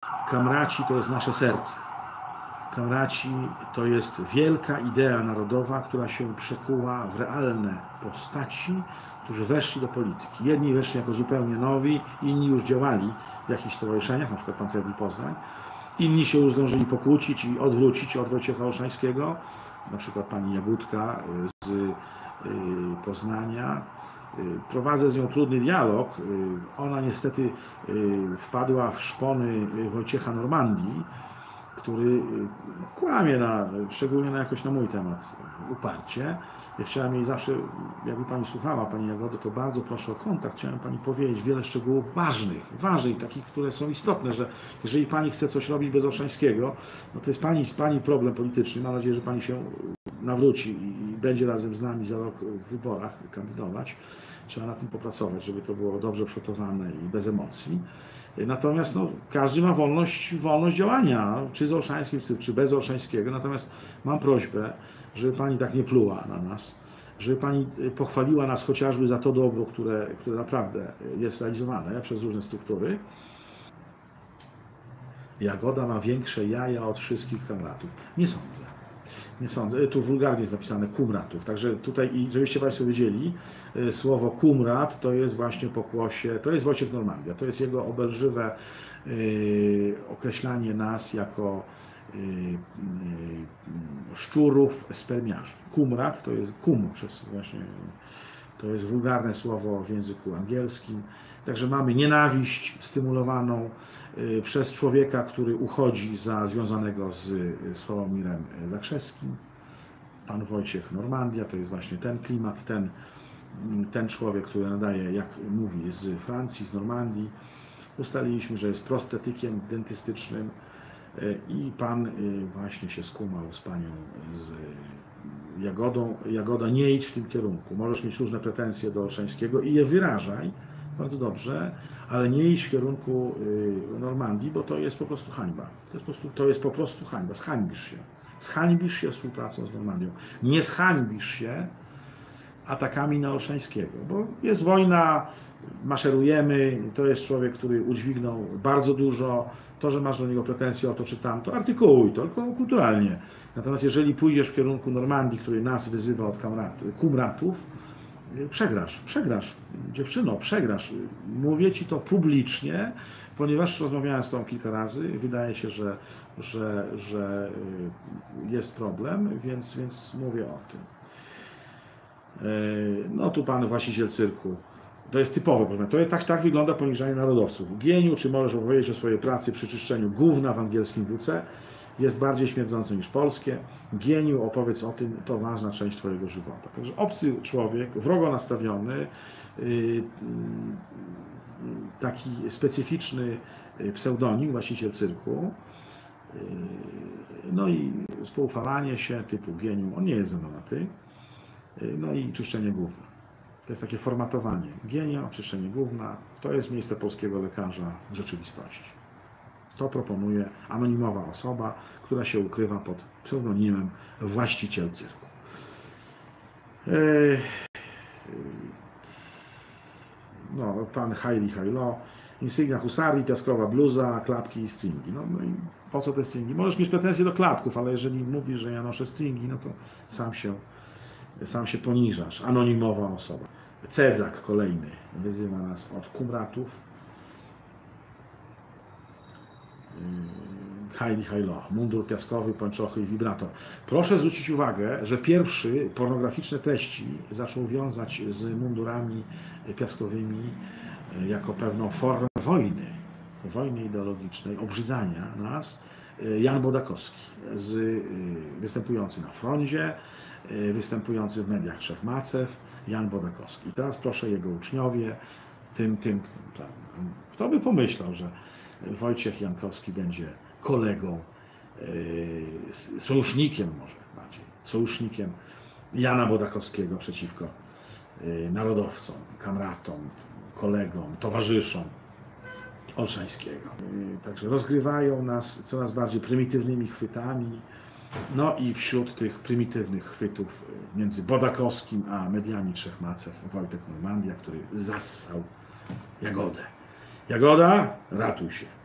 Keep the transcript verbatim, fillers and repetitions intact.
Kamraci to jest nasze serce. Kamraci to jest wielka idea narodowa, która się przekuła w realne postaci, którzy weszli do polityki. Jedni weszli jako zupełnie nowi, inni już działali w jakichś stowarzyszeniach, na przykład Pancerni Poznań. Inni się już zdążyli pokłócić i odwrócić od Wojciecha Olszańskiego, na przykład pani Jagódka z Poznania. Prowadzę z nią trudny dialog. Ona niestety wpadła w szpony Wojciecha Normandii, który kłamie, na, szczególnie na jakoś na mój temat, uparcie. Ja chciałem jej zawsze, jakby pani słuchała, pani Jagodo, to bardzo proszę o kontakt. Chciałem pani powiedzieć wiele szczegółów ważnych, ważnych, takich, które są istotne, że jeżeli pani chce coś robić bez Olszańskiego, no to jest pani, pani problem polityczny. Mam nadzieję, że pani się nawróci i będzie razem z nami za rok w wyborach kandydować. Trzeba nad tym popracować, żeby to było dobrze przygotowane i bez emocji. Natomiast no, każdy ma wolność, wolność działania, czy z Olszańskim, czy bez Olszańskiego. Natomiast mam prośbę, żeby pani tak nie pluła na nas, żeby pani pochwaliła nas chociażby za to dobro, które, które naprawdę jest realizowane przez różne struktury. Jagoda ma większe jaja od wszystkich kamratów. Nie sądzę. Nie sądzę. Tu wulgarnie jest napisane kumratów. Także tutaj, i żebyście państwo wiedzieli, słowo kumrat to jest właśnie pokłosie, to jest Wojciech Normandia. To jest jego obelżywe yy, określanie nas jako yy, yy, szczurów spermiarzy. Kumrat to jest kum, przez właśnie, to jest wulgarne słowo w języku angielskim. Także mamy nienawiść stymulowaną yy, przez człowieka, który uchodzi za związanego z Sławomirem Zakrzewskim. Pan Wojciech Normandia to jest właśnie ten klimat, ten, ten człowiek, który nadaje, jak mówi, z Francji, z Normandii. Ustaliliśmy, że jest prostetykiem dentystycznym i pan właśnie się skumał z panią z Jagodą. Jagoda, nie idź w tym kierunku. Możesz mieć różne pretensje do Olszańskiego i je wyrażaj, bardzo dobrze, ale nie idź w kierunku Normandii, bo to jest po prostu hańba. To jest po prostu, to jest po prostu hańba. Zhańbisz się. Zhańbisz się współpracą z Normandią. Nie zhańbisz się atakami na Olszańskiego, bo jest wojna, maszerujemy, to jest człowiek, który udźwignął bardzo dużo. To, że masz do niego pretensje o to czy tamto, artykułuj to, tylko kulturalnie. Natomiast jeżeli pójdziesz w kierunku Normandii, który nas wyzywa od kumratów, przegrasz, przegrasz, dziewczyno, przegrasz. Mówię ci to publicznie, ponieważ rozmawiałem z tą kilka razy, wydaje się, że, że, że jest problem, więc, więc mówię o tym. No tu pan właściciel cyrku. To jest typowe, proszę. To jest, tak, tak wygląda poniżanie narodowców. Gieniu, czy możesz opowiedzieć o swojej pracy przy czyszczeniu gówna w angielskim W C? Jest bardziej śmierdzące niż polskie. Gieniu, opowiedz o tym, to ważna część twojego żywota. Także obcy człowiek, wrogo nastawiony, yy, taki specyficzny pseudonim, właściciel cyrku. Yy, no i spoufalanie się typu geniu, on nie jest ze mną na ty. Yy, no i czyszczenie gówna. To jest takie formatowanie. Genio, czyszczenie gówna, to jest miejsce polskiego lekarza w rzeczywistości. To proponuje anonimowa osoba, która się ukrywa pod pseudonimem właściciel cyrku. No, pan Haili Hailo, insygnia husarii, piaskowa bluza, klapki i stringi. No, no i po co te stringi? Możesz mieć pretensje do klapków, ale jeżeli mówisz, że ja noszę stringi, no to sam się, sam się poniżasz. Anonimowa osoba. Cedzak kolejny wyzywa nas od kumratów. Haili Hailo, mundur piaskowy, pończochy i wibrator. Proszę zwrócić uwagę, że pierwszy pornograficzne treści zaczął wiązać z mundurami piaskowymi jako pewną formę wojny, wojny ideologicznej, obrzydzania nas, Jan Bodakowski, z, występujący na froncie, występujący w mediach Trzech Macew, Jan Bodakowski. I teraz proszę jego uczniowie, tym, tym, kto by pomyślał, że Wojciech Jankowski będzie kolegą, sojusznikiem może bardziej, sojusznikiem Jana Bodakowskiego przeciwko narodowcom, kamratom, kolegom, towarzyszom Olszańskiego. Także rozgrywają nas coraz bardziej prymitywnymi chwytami. No i wśród tych prymitywnych chwytów między Bodakowskim a mediami Trzech Macew Wojtek Normandia, który zassał Jagodę. Jagoda, ratuj się.